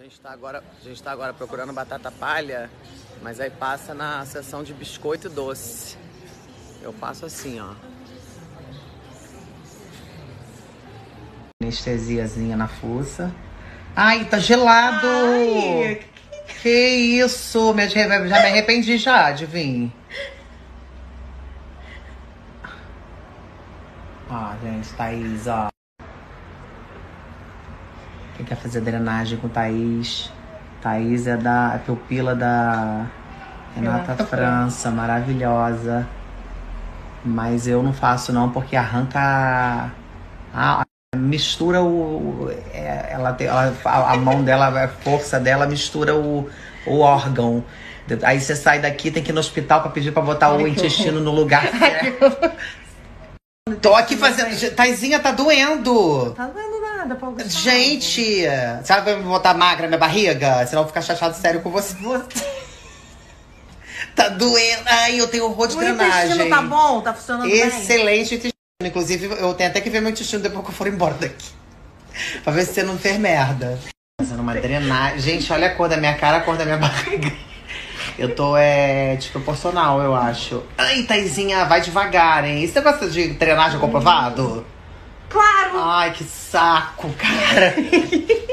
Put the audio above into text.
A gente tá agora procurando batata palha, mas aí passa na seção de biscoito e doce. Eu passo assim, ó. Anestesiazinha na fuça. Ai, tá gelado! Ai. Que isso? Já me arrependi já de vir. Ó, gente, Thaís, ó. Quem quer fazer drenagem com Thaís? Thaís é da pupila da Renata França, maravilhosa. Mas eu não faço não, porque arranca... mistura a mão dela, a força dela mistura o órgão. Aí você sai daqui, tem que ir no hospital pra pedir pra botar o intestino no lugar certo. Tô aqui fazendo... Taizinha, tá doendo. Tá doendo nada, Paulo. Gente, sabe me botar magra na minha barriga? Senão eu vou ficar chateado sério com você. Tá doendo. Ai, eu tenho horror de drenagem. O intestino tá bom? Tá funcionando bem? Excelente intestino. Inclusive, eu tenho até que ver meu intestino depois que eu for embora daqui. Pra ver se você não fez merda. Fazendo uma drenagem. Gente, olha a cor da minha cara, a cor da minha barriga. Eu tô, desproporcional, eu acho. Ai, Taizinha, vai devagar, hein? E você gosta de drenagem comprovado? Claro! Ai, que saco, cara.